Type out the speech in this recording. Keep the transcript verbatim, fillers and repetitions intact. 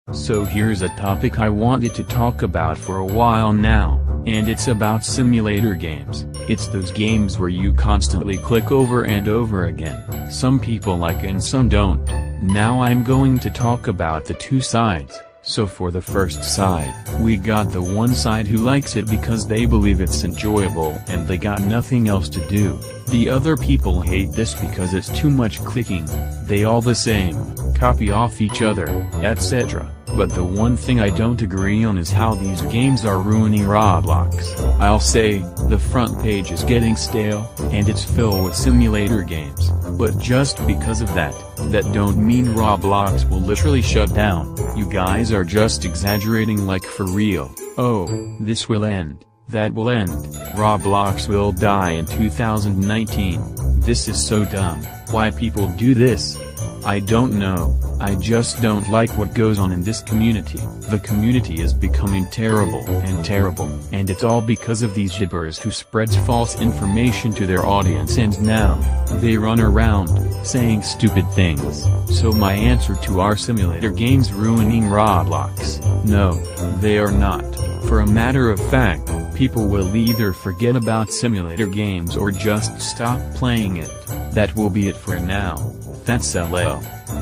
So here's a topic I wanted to talk about for a while now, and it's about simulator games. It's those games where you constantly click over and over again. Some people like and some don't. Now I'm going to talk about the two sides. So for the first side, we got the one side who likes it because they believe it's enjoyable and they got nothing else to do. The other people hate this because it's too much clicking, they all the same, copy off each other, et cetera. But the one thing I don't agree on is how these games are ruining Roblox. I'll say, the front page is getting stale, and it's filled with simulator games, but just because of that, that don't mean Roblox will literally shut down. You guys are just exaggerating, like for real. Oh, this will end, that will end, Roblox will die in two thousand nineteen. This is so dumb. Why people do this? I don't know, I just don't like what goes on in this community. The community is becoming terrible and terrible, and it's all because of these gibbers who spreads false information to their audience, and now, they run around, saying stupid things. So my answer to our simulator games ruining Roblox: no, they are not. For a matter of fact, people will either forget about simulator games or just stop playing it. That will be it for now. That's L O.